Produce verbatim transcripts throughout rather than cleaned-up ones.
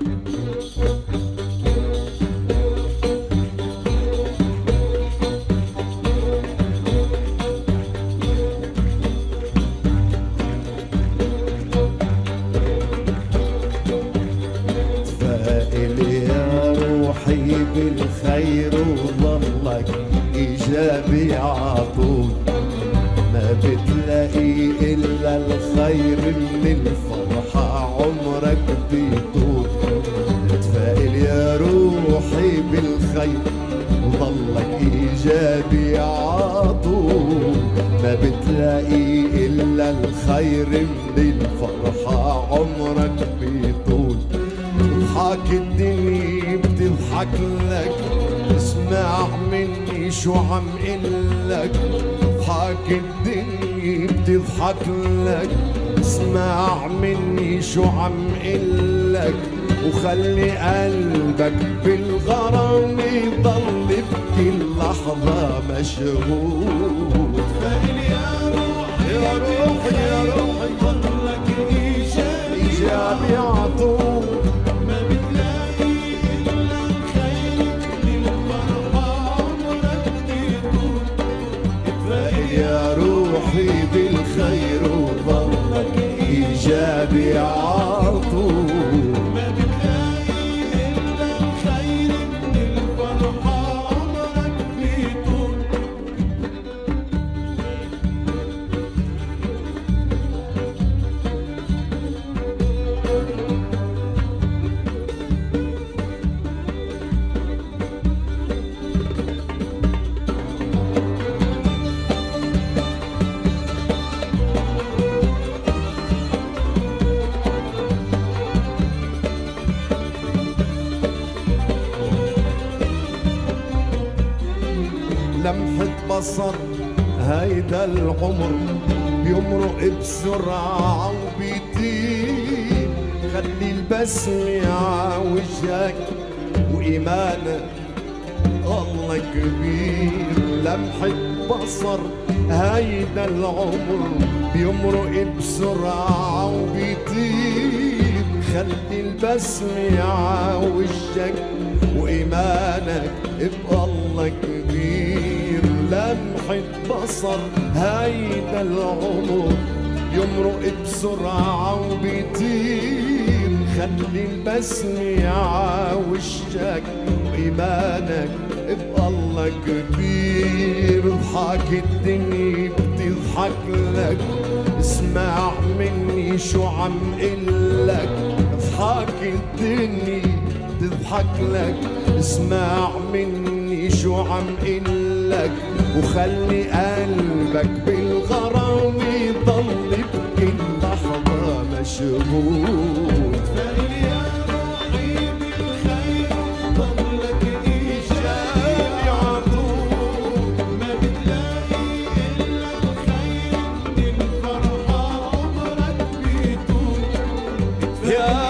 بالخير وظلك إيجابي عطول، ما بتلاقي إلا الخير من الفرحة عمرك بيطول. تفائل يا روحي بالخير وظلك إيجابي عطول، ما بتلاقي إلا الخير من الفرحة عمرك بيطول. اضحك الدنيا بتضحك لك، اسمع مني شو عم قلك. اضحك الدنيا بتضحك لك، اسمع مني شو عم قلك. وخلي قلبك بالغرام يضل بكل لحظة مشغول. تفائل يا روحي يا روحي يا روحي ضلك إيجابي إيجابي عطول، ما بتلاقي إلا الخير للفرحة عمرك بيطول. تفائل يا روحي بالخير وضلك إيجابي عطول، لمحة بصر هيدا العمر بيمرق بسرعة وبيطير. خلي البسمة عوجهك وإيمانك الله كبير. لمحة بصر هيدا العمر بيمرق بسرعة وبيطير. خلي البسمة عوجهك وإيمانك بالله كبير. لمحة بصر هيدا العمر يمرق بسرعة وبيطير. خلي البسمة عوجك وإيمانك بالله كبير. اضحك الدنيا بتضحك لك، اسمع مني شو عم قلك. اضحك الدنيا تضحك لك، اسمع مني شو عم قلك. وخلي قلبك بالغرام يضل بكل لحظة مشغول. تفائل يا روحي بالخير وضلك إيجابي عطول، ما بتلاقي إلا الخير من الفرحة عمرك بيطول. يا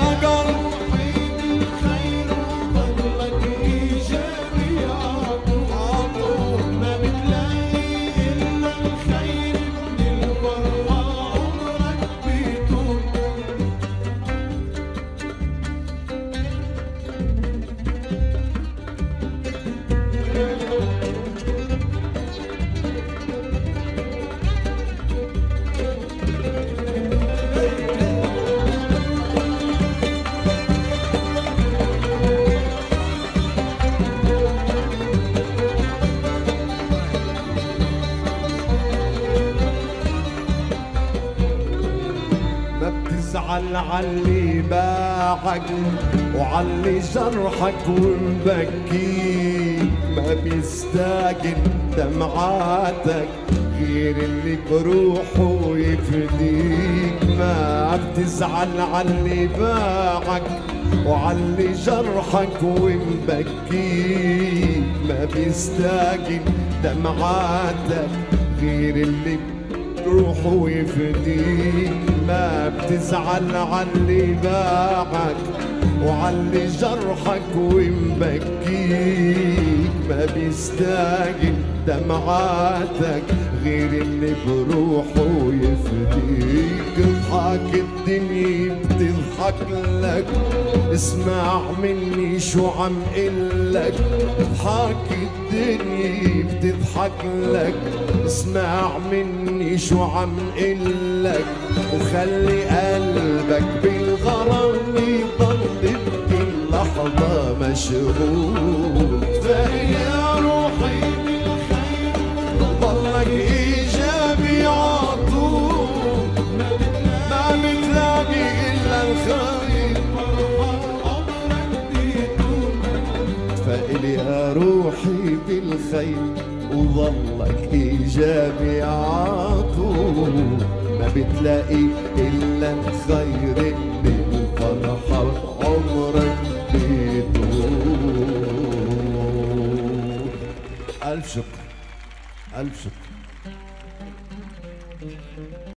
تزعل عاللي باعك وعاللي جرحك ومبكيك. ما بيستاجل دمعاتك غير اللي بروحه يفديك. ما بتزعل عاللي باعك وعاللي جرحك ومبكيك. ما بيستاجل دمعاتك غير اللي روحه يفديك. ما بتزعل عاللي باعك وعاللي جرحك ومبكيك. ما بيستاجل دمعاتك غير اللي بروحه ويفديك. اضحك الدنيا بتضحك لك، اسمع مني شو عم قلك. اضحك الدنيا بتضحك لك، اسمع مني شو عم قلك. وخلي قلبك بالغرام يضل بكل لحظة مشغول. فيا روحي بالخير ضلك إيجابي عطول، ما بتلاقي إلا الخير عمرك بيطول. فإلي يا روحي بالخير وضلك إيجابي عطول، ما بتلاقي إلا الخير بالفرحة عمرك بيطول. ألف شكر، ألف شكر.